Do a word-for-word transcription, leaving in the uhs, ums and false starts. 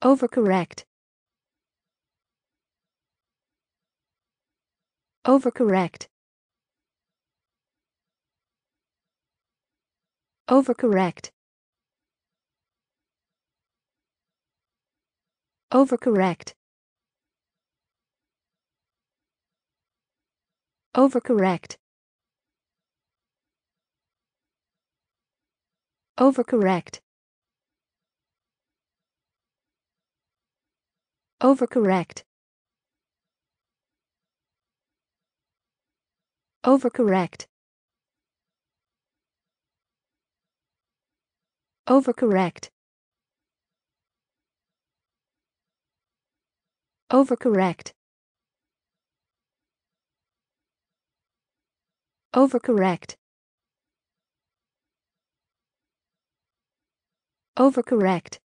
Overcorrect. Overcorrect. Overcorrect. Overcorrect. Overcorrect. Overcorrect. Overcorrect. Overcorrect. Overcorrect. Overcorrect. Overcorrect. Overcorrect.